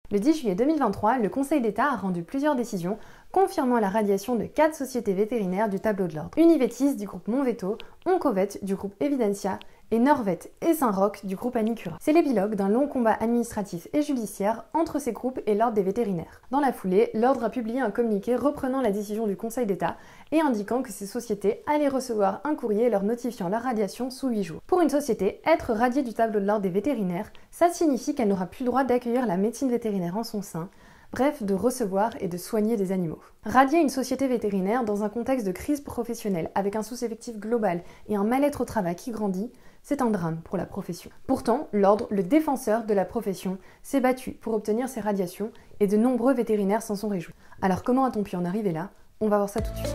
Le 10 juillet 2023, le Conseil d'État a rendu plusieurs décisions confirmant la radiation de 4 sociétés vétérinaires du tableau de l'ordre. Univetis du groupe Monveto, Oncovet du groupe Evidentia et Norvet et Saint-Roch du groupe Anicura. C'est l'épilogue d'un long combat administratif et judiciaire entre ces groupes et l'ordre des vétérinaires. Dans la foulée, l'ordre a publié un communiqué reprenant la décision du Conseil d'État et indiquant que ces sociétés allaient recevoir un courrier leur notifiant leur radiation sous 8 jours. Pour une société, être radiée du tableau de l'ordre des vétérinaires, ça signifie qu'elle n'aura plus le droit d'accueillir la médecine vétérinaire en son sein, bref, de recevoir et de soigner des animaux. Radier une société vétérinaire dans un contexte de crise professionnelle avec un sous-effectif global et un mal-être au travail qui grandit, c'est un drame pour la profession. Pourtant, l'ordre, le défenseur de la profession, s'est battu pour obtenir ces radiations et de nombreux vétérinaires s'en sont réjouis. Alors comment a-t-on pu en arriver là? On va voir ça tout de suite.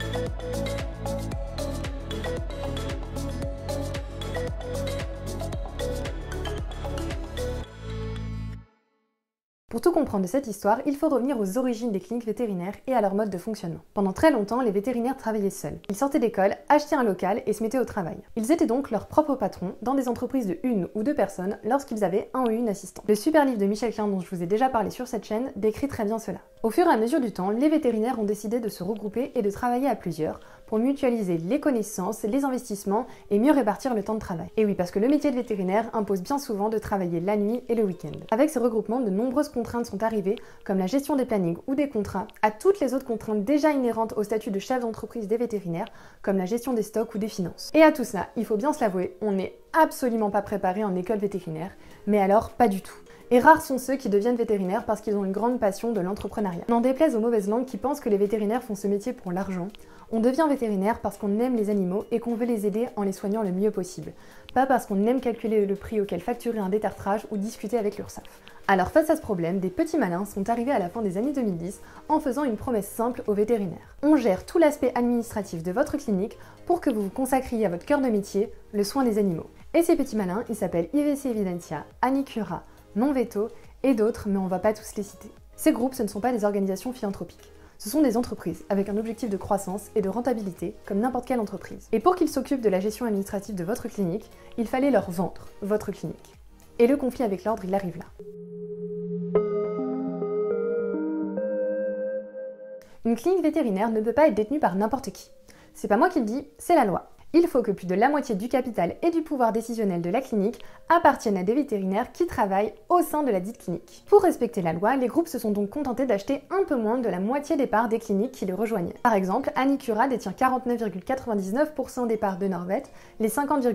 Pour tout comprendre de cette histoire, il faut revenir aux origines des cliniques vétérinaires et à leur mode de fonctionnement. Pendant très longtemps, les vétérinaires travaillaient seuls. Ils sortaient d'école, achetaient un local et se mettaient au travail. Ils étaient donc leurs propres patrons dans des entreprises de 1 ou 2 personnes lorsqu'ils avaient un ou une assistante. Le super livre de Michel Klein dont je vous ai déjà parlé sur cette chaîne décrit très bien cela. Au fur et à mesure du temps, les vétérinaires ont décidé de se regrouper et de travailler à plusieurs pour mutualiser les connaissances, les investissements et mieux répartir le temps de travail. Et oui, parce que le métier de vétérinaire impose bien souvent de travailler la nuit et le week-end. Avec ce regroupement, de nombreuses contraintes sont arrivées, comme la gestion des plannings ou des contrats, à toutes les autres contraintes déjà inhérentes au statut de chef d'entreprise des vétérinaires, comme la gestion des stocks ou des finances. Et à tout cela, il faut bien se l'avouer, on n'est absolument pas préparé en école vétérinaire, mais alors pas du tout. Et rares sont ceux qui deviennent vétérinaires parce qu'ils ont une grande passion de l'entrepreneuriat. N'en déplaise aux mauvaises langues qui pensent que les vétérinaires font ce métier pour l'argent, on devient vétérinaire parce qu'on aime les animaux et qu'on veut les aider en les soignant le mieux possible. Pas parce qu'on aime calculer le prix auquel facturer un détartrage ou discuter avec l'URSSAF. Alors face à ce problème, des petits malins sont arrivés à la fin des années 2010 en faisant une promesse simple aux vétérinaires. On gère tout l'aspect administratif de votre clinique pour que vous vous consacriez à votre cœur de métier, le soin des animaux. Et ces petits malins, ils s'appellent IVC Evidentia, Anicura, Monveto et d'autres, mais on va pas tous les citer. Ces groupes, ce ne sont pas des organisations philanthropiques. Ce sont des entreprises avec un objectif de croissance et de rentabilité comme n'importe quelle entreprise. Et pour qu'ils s'occupent de la gestion administrative de votre clinique, il fallait leur vendre votre clinique. Et le conflit avec l'ordre, il arrive là. Une clinique vétérinaire ne peut pas être détenue par n'importe qui. C'est pas moi qui le dis, c'est la loi. Il faut que plus de la moitié du capital et du pouvoir décisionnel de la clinique appartiennent à des vétérinaires qui travaillent au sein de la dite clinique. Pour respecter la loi, les groupes se sont donc contentés d'acheter un peu moins de la moitié des parts des cliniques qui les rejoignaient. Par exemple, Anicura détient 49,99% des parts de Norvet, les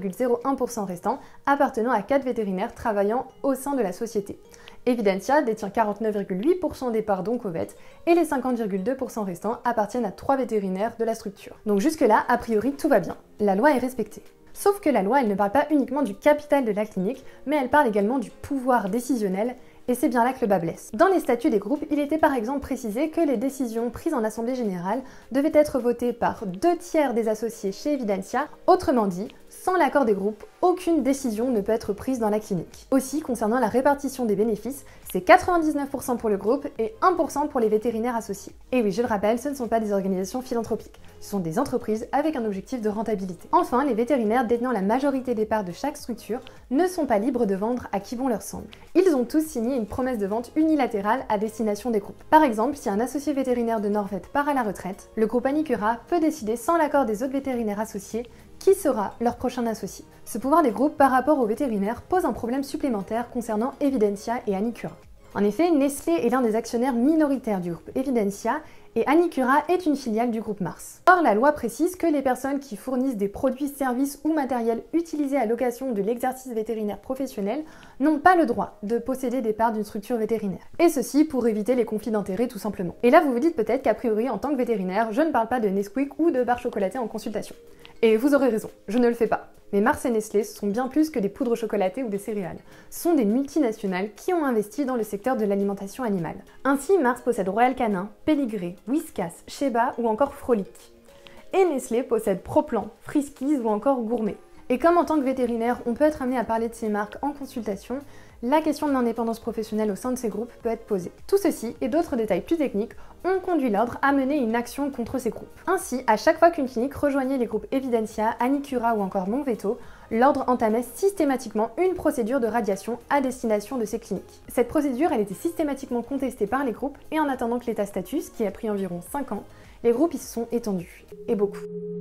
50,01% restants appartenant à 4 vétérinaires travaillant au sein de la société. Evidentia détient 49,8% des parts d'Oncovet et les 50,2% restants appartiennent à 3 vétérinaires de la structure. Donc jusque-là, a priori, tout va bien. La loi est respectée. Sauf que la loi, elle ne parle pas uniquement du capital de la clinique, mais elle parle également du pouvoir décisionnel, et c'est bien là que le bas blesse. Dans les statuts des groupes, il était par exemple précisé que les décisions prises en assemblée générale devaient être votées par 2/3 des associés chez Evidentia, autrement dit, sans l'accord des groupes, aucune décision ne peut être prise dans la clinique. Aussi, concernant la répartition des bénéfices, c'est 99% pour le groupe et 1% pour les vétérinaires associés. Et oui, je le rappelle, ce ne sont pas des organisations philanthropiques, ce sont des entreprises avec un objectif de rentabilité. Enfin, les vétérinaires détenant la majorité des parts de chaque structure ne sont pas libres de vendre à qui bon leur semble. Ils ont tous signé une promesse de vente unilatérale à destination des groupes. Par exemple, si un associé vétérinaire de Norvet part à la retraite, le groupe Anicura peut décider sans l'accord des autres vétérinaires associés qui sera leur prochain associé. Ce pouvoir des groupes par rapport aux vétérinaires pose un problème supplémentaire concernant Evidentia et Anicura. En effet, Nestlé est l'un des actionnaires minoritaires du groupe Evidentia et Anicura est une filiale du groupe Mars. Or, la loi précise que les personnes qui fournissent des produits, services ou matériels utilisés à l'occasion de l'exercice vétérinaire professionnel n'ont pas le droit de posséder des parts d'une structure vétérinaire. Et ceci pour éviter les conflits d'intérêts tout simplement. Et là, vous vous dites peut-être qu'a priori, en tant que vétérinaire, je ne parle pas de Nesquik ou de barres chocolatées en consultation. Et vous aurez raison, je ne le fais pas. Mais Mars et Nestlé sont bien plus que des poudres chocolatées ou des céréales. Ce sont des multinationales qui ont investi dans le secteur de l'alimentation animale. Ainsi, Mars possède Royal Canin, Pédigré, Whiskas, Sheba ou encore Frolic. Et Nestlé possède Proplan, Friskies ou encore Gourmet. Et comme en tant que vétérinaire, on peut être amené à parler de ces marques en consultation, la question de l'indépendance professionnelle au sein de ces groupes peut être posée. Tout ceci et d'autres détails plus techniques ont conduit l'ordre à mener une action contre ces groupes. Ainsi, à chaque fois qu'une clinique rejoignait les groupes Evidentia, Anicura ou encore Monveto, l'ordre entamait systématiquement une procédure de radiation à destination de ces cliniques. Cette procédure, elle était systématiquement contestée par les groupes et en attendant que l'État statue, ce qui a pris environ 5 ans, les groupes y se sont étendus. Et beaucoup.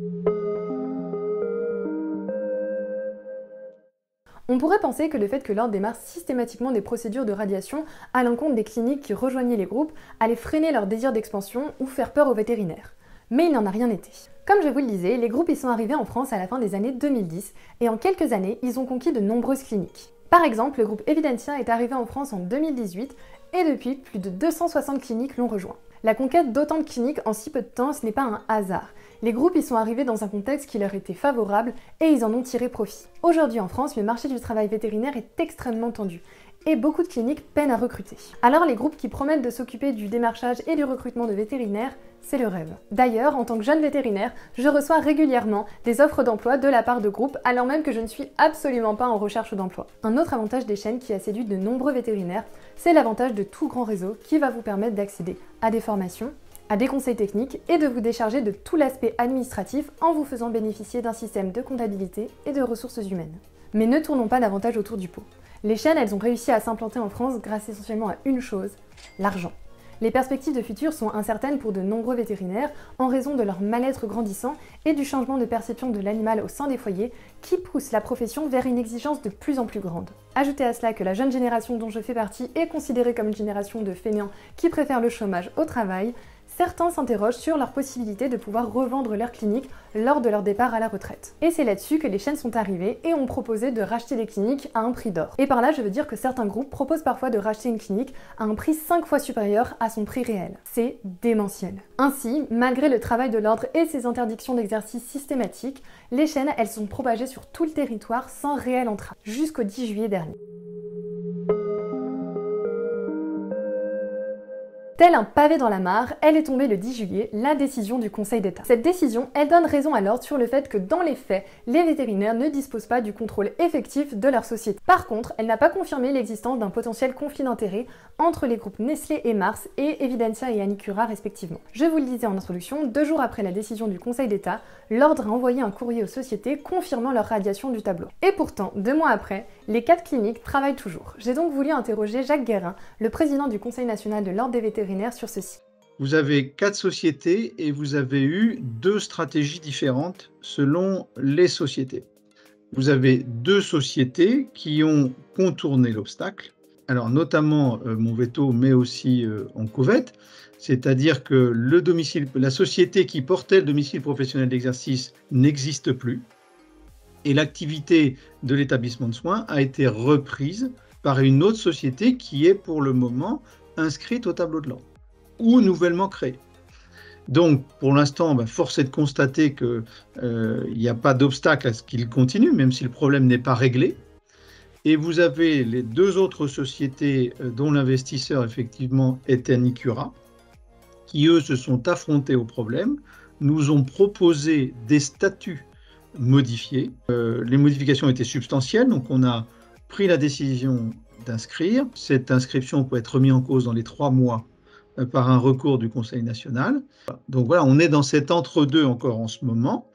On pourrait penser que le fait que l'ordre démarre systématiquement des procédures de radiation à l'encontre des cliniques qui rejoignaient les groupes allait freiner leur désir d'expansion ou faire peur aux vétérinaires. Mais il n'en a rien été. Comme je vous le disais, les groupes y sont arrivés en France à la fin des années 2010 et en quelques années, ils ont conquis de nombreuses cliniques. Par exemple, le groupe Evidentia est arrivé en France en 2018 et depuis, plus de 260 cliniques l'ont rejoint. La conquête d'autant de cliniques en si peu de temps, ce n'est pas un hasard. Les groupes y sont arrivés dans un contexte qui leur était favorable et ils en ont tiré profit. Aujourd'hui en France, le marché du travail vétérinaire est extrêmement tendu et beaucoup de cliniques peinent à recruter. Alors les groupes qui promettent de s'occuper du démarchage et du recrutement de vétérinaires, c'est le rêve. D'ailleurs, en tant que jeune vétérinaire, je reçois régulièrement des offres d'emploi de la part de groupes alors même que je ne suis absolument pas en recherche d'emploi. Un autre avantage des chaînes qui a séduit de nombreux vétérinaires, c'est l'avantage de tout grand réseau qui va vous permettre d'accéder à des formations, à des conseils techniques et de vous décharger de tout l'aspect administratif en vous faisant bénéficier d'un système de comptabilité et de ressources humaines. Mais ne tournons pas davantage autour du pot. Les chaînes, elles ont réussi à s'implanter en France grâce essentiellement à une chose, l'argent. Les perspectives de futur sont incertaines pour de nombreux vétérinaires en raison de leur mal-être grandissant et du changement de perception de l'animal au sein des foyers qui pousse la profession vers une exigence de plus en plus grande. Ajoutez à cela que la jeune génération dont je fais partie est considérée comme une génération de fainéants qui préfèrent le chômage au travail. Certains s'interrogent sur leur possibilité de pouvoir revendre leur clinique lors de leur départ à la retraite. Et c'est là-dessus que les chaînes sont arrivées et ont proposé de racheter des cliniques à un prix d'or. Et par là, je veux dire que certains groupes proposent parfois de racheter une clinique à un prix 5 fois supérieur à son prix réel. C'est démentiel. Ainsi, malgré le travail de l'ordre et ses interdictions d'exercice systématiques, les chaînes, elles sont propagées sur tout le territoire sans réelle entrave, jusqu'au 10 juillet dernier. Tel un pavé dans la mare, elle est tombée le 10 juillet, la décision du Conseil d'État. Cette décision, elle donne raison à l'ordre sur le fait que dans les faits, les vétérinaires ne disposent pas du contrôle effectif de leur société. Par contre, elle n'a pas confirmé l'existence d'un potentiel conflit d'intérêts entre les groupes Nestlé et Mars et Evidentia et Anicura respectivement. Je vous le disais en introduction, 2 jours après la décision du Conseil d'État, l'ordre a envoyé un courrier aux sociétés confirmant leur radiation du tableau. Et pourtant, 2 mois après, les 4 cliniques travaillent toujours. J'ai donc voulu interroger Jacques Guérin, le président du Conseil national de l'ordre des vétérinaires, sur ceci. Vous avez 4 sociétés et vous avez eu 2 stratégies différentes selon les sociétés. Vous avez 2 sociétés qui ont contourné l'obstacle, alors notamment Montveto, mais aussi Oncovette, c'est-à-dire que la société qui portait le domicile professionnel d'exercice n'existe plus et l'activité de l'établissement de soins a été reprise par une autre société qui est pour le moment inscrite au tableau de l'ordre ou nouvellement créée. Donc, pour l'instant, force est de constater qu'il n'y a pas d'obstacle à ce qu'il continue, même si le problème n'est pas réglé. Et vous avez les 2 autres sociétés dont l'investisseur, effectivement, est Anicura, qui, eux, se sont affrontés au problème, nous ont proposé des statuts modifiés. Les modifications étaient substantielles, donc on a pris la décision d'inscrire. Cette inscription peut être remise en cause dans les 3 mois par un recours du Conseil national. Donc voilà, on est dans cet entre-deux encore en ce moment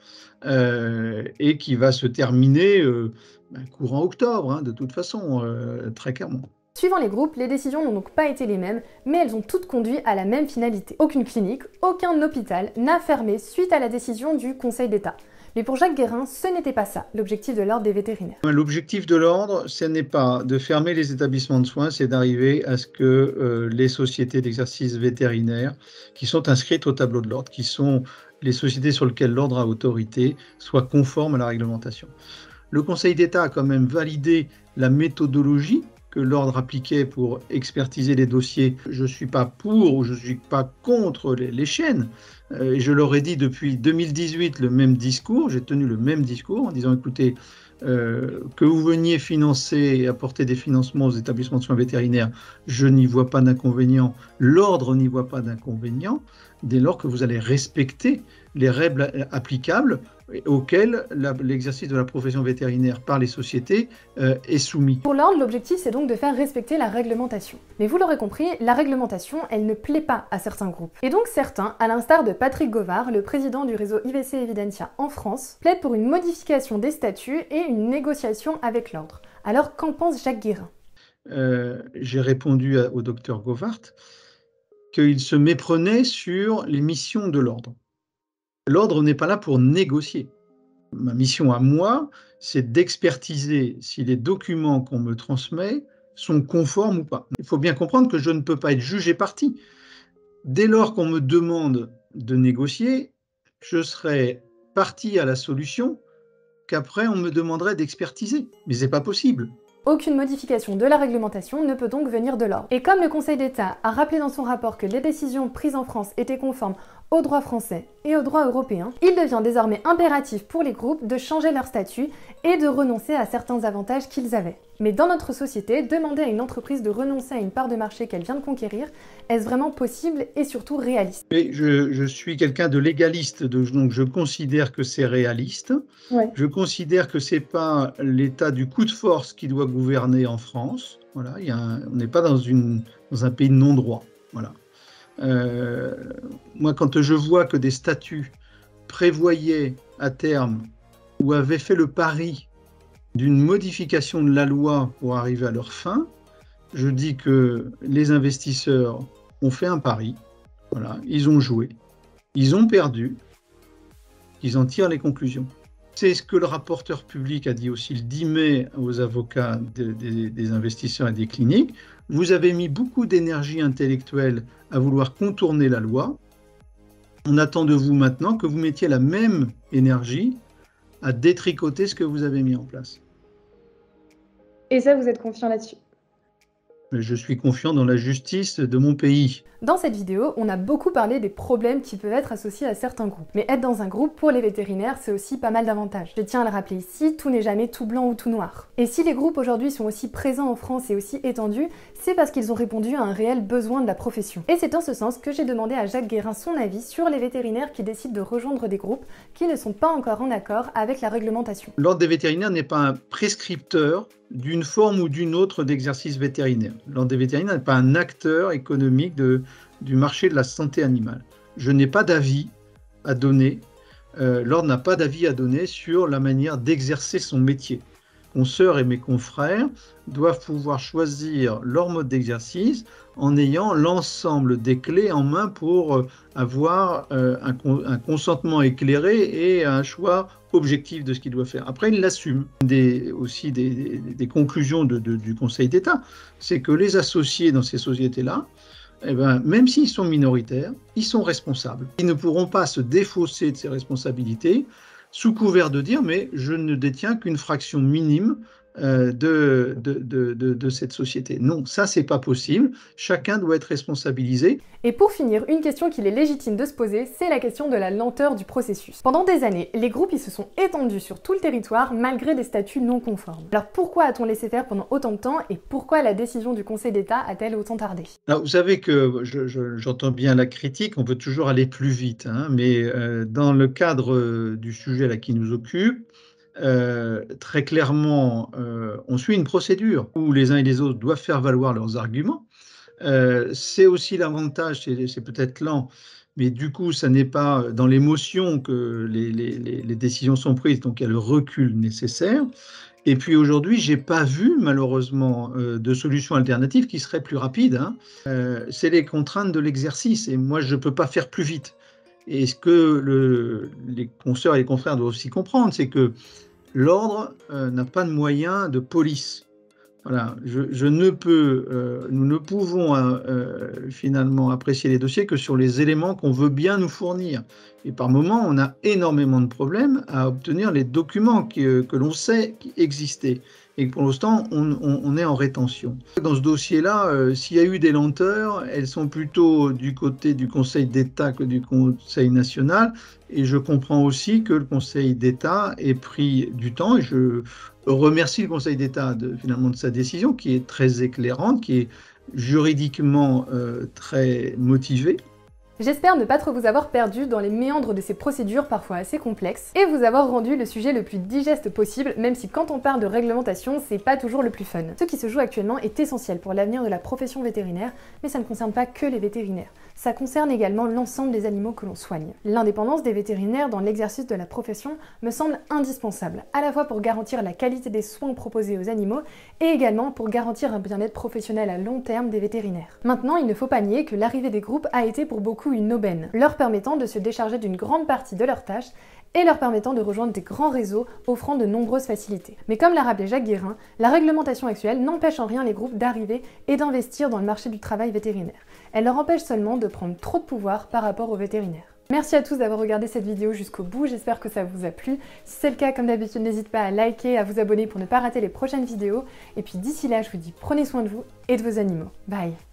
et qui va se terminer courant octobre, de toute façon, très clairement. Suivant les groupes, les décisions n'ont donc pas été les mêmes, mais elles ont toutes conduit à la même finalité. Aucune clinique, aucun hôpital n'a fermé suite à la décision du Conseil d'État. Mais pour Jacques Guérin, ce n'était pas ça, l'objectif de l'ordre des vétérinaires. L'objectif de l'ordre, ce n'est pas de fermer les établissements de soins, c'est d'arriver à ce que les sociétés d'exercice vétérinaire qui sont inscrites au tableau de l'ordre, qui sont les sociétés sur lesquelles l'ordre a autorité, soient conformes à la réglementation. Le Conseil d'État a quand même validé la méthodologie que l'ordre appliquait pour expertiser les dossiers. Je ne suis pas pour ou je ne suis pas contre les chaînes. Je leur ai dit depuis 2018 le même discours, j'ai tenu le même discours en disant écoutez, que vous veniez financer et apporter des financements aux établissements de soins vétérinaires, je n'y vois pas d'inconvénient, l'ordre n'y voit pas d'inconvénient. dès lors que vous allez respecter les règles applicables auxquelles l'exercice de la profession vétérinaire par les sociétés est soumis. Pour l'ordre, l'objectif c'est donc de faire respecter la réglementation. Mais vous l'aurez compris, la réglementation, elle ne plaît pas à certains groupes. Et donc certains, à l'instar de Patrick Govard, le président du réseau IVC Evidentia en France, plaident pour une modification des statuts et une négociation avec l'ordre. Alors qu'en pense Jacques Guérin? J'ai répondu au docteur Govard qu'il se méprenait sur les missions de l'ordre. L'ordre n'est pas là pour négocier. Ma mission à moi, c'est d'expertiser si les documents qu'on me transmet sont conformes ou pas. Il faut bien comprendre que je ne peux pas être jugé parti. Dès lors qu'on me demande de négocier, je serai parti à la solution qu'après on me demanderait d'expertiser. Mais ce n'est pas possible. Aucune modification de la réglementation ne peut donc venir de l'ordre. Et comme le Conseil d'État a rappelé dans son rapport que les décisions prises en France étaient conformes au droit français et au droit européen, il devient désormais impératif pour les groupes de changer leur statut et de renoncer à certains avantages qu'ils avaient. Mais dans notre société, demander à une entreprise de renoncer à une part de marché qu'elle vient de conquérir, est-ce vraiment possible et surtout réaliste? Mais je suis quelqu'un de légaliste, donc je considère que c'est réaliste. Ouais. Je considère que ce n'est pas l'état du coup de force qui doit gouverner en France. Voilà, on n'est pas dans un pays de non-droit. Voilà. Moi, quand je vois que des statuts prévoyaient à terme ou avaient fait le pari d'une modification de la loi pour arriver à leur fin, je dis que les investisseurs ont fait un pari, voilà, ils ont joué, ils ont perdu, ils en tirent les conclusions. C'est ce que le rapporteur public a dit aussi le 10 mai aux avocats des investisseurs et des cliniques. Vous avez mis beaucoup d'énergie intellectuelle à vouloir contourner la loi. On attend de vous maintenant que vous mettiez la même énergie à détricoter ce que vous avez mis en place. Et ça, vous êtes confiant là-dessus? Je suis confiant dans la justice de mon pays. Dans cette vidéo, on a beaucoup parlé des problèmes qui peuvent être associés à certains groupes. Mais être dans un groupe pour les vétérinaires, c'est aussi pas mal d'avantages. Je tiens à le rappeler ici, tout n'est jamais tout blanc ou tout noir. Et si les groupes aujourd'hui sont aussi présents en France et aussi étendus, c'est parce qu'ils ont répondu à un réel besoin de la profession. Et c'est en ce sens que j'ai demandé à Jacques Guérin son avis sur les vétérinaires qui décident de rejoindre des groupes qui ne sont pas encore en accord avec la réglementation. L'ordre des vétérinaires n'est pas un prescripteur d'une forme ou d'une autre d'exercice vétérinaire. L'ordre des vétérinaires n'est pas un acteur économique du marché de la santé animale. Je n'ai pas d'avis à donner, l'ordre n'a pas d'avis à donner sur la manière d'exercer son métier. Mes consoeurs et mes confrères doivent pouvoir choisir leur mode d'exercice en ayant l'ensemble des clés en main pour avoir un consentement éclairé et un choix objectif de ce qu'ils doivent faire. Après, ils l'assument. Aussi des conclusions du Conseil d'État, c'est que les associés dans ces sociétés-là, eh ben, même s'ils sont minoritaires, ils sont responsables. Ils ne pourront pas se défausser de ces responsabilités sous couvert de dire « mais je ne détiens qu'une fraction minime de cette société ». Non, ça, c'est pas possible. Chacun doit être responsabilisé. Et pour finir, une question qu'il est légitime de se poser, c'est la question de la lenteur du processus. Pendant des années, les groupes ils se sont étendus sur tout le territoire malgré des statuts non conformes. Alors pourquoi a-t-on laissé faire pendant autant de temps et pourquoi la décision du Conseil d'État a-t-elle autant tardé? Alors, vous savez que j'entends bien la critique, on peut toujours aller plus vite, hein, mais dans le cadre du sujet là, qui nous occupe, très clairement, on suit une procédure où les uns et les autres doivent faire valoir leurs arguments. C'est aussi l'avantage, c'est peut-être lent, mais du coup, ça n'est pas dans l'émotion que les décisions sont prises, donc il y a le recul nécessaire. Et puis aujourd'hui, je n'ai pas vu malheureusement de solution alternative qui serait plus rapide, hein. C'est les contraintes de l'exercice, et moi, je ne peux pas faire plus vite. Et ce que les consoeurs et les confrères doivent aussi comprendre, c'est que l'ordre n'a pas de moyens de police. Voilà, nous ne pouvons finalement apprécier les dossiers que sur les éléments qu'on veut bien nous fournir. Et par moments, on a énormément de problèmes à obtenir les documents que l'on sait exister. Et pour l'instant, on est en rétention. Dans ce dossier-là, s'il y a eu des lenteurs, elles sont plutôt du côté du Conseil d'État que du Conseil national. Et je comprends aussi que le Conseil d'État ait pris du temps. Et je remercie le Conseil d'État finalement de sa décision, qui est très éclairante, qui est juridiquement très motivée. J'espère ne pas trop vous avoir perdu dans les méandres de ces procédures parfois assez complexes et vous avoir rendu le sujet le plus digeste possible, même si quand on parle de réglementation, c'est pas toujours le plus fun. Ce qui se joue actuellement est essentiel pour l'avenir de la profession vétérinaire, mais ça ne concerne pas que les vétérinaires. Ça concerne également l'ensemble des animaux que l'on soigne. L'indépendance des vétérinaires dans l'exercice de la profession me semble indispensable, à la fois pour garantir la qualité des soins proposés aux animaux et également pour garantir un bien-être professionnel à long terme des vétérinaires. Maintenant, il ne faut pas nier que l'arrivée des groupes a été pour beaucoup une aubaine, leur permettant de se décharger d'une grande partie de leurs tâches et leur permettant de rejoindre des grands réseaux offrant de nombreuses facilités. Mais comme l'a rappelé Jacques Guérin, la réglementation actuelle n'empêche en rien les groupes d'arriver et d'investir dans le marché du travail vétérinaire. Elle leur empêche seulement de prendre trop de pouvoir par rapport aux vétérinaires. Merci à tous d'avoir regardé cette vidéo jusqu'au bout, j'espère que ça vous a plu. Si c'est le cas, comme d'habitude, n'hésitez pas à liker, à vous abonner pour ne pas rater les prochaines vidéos. Et puis d'ici là, je vous dis prenez soin de vous et de vos animaux. Bye!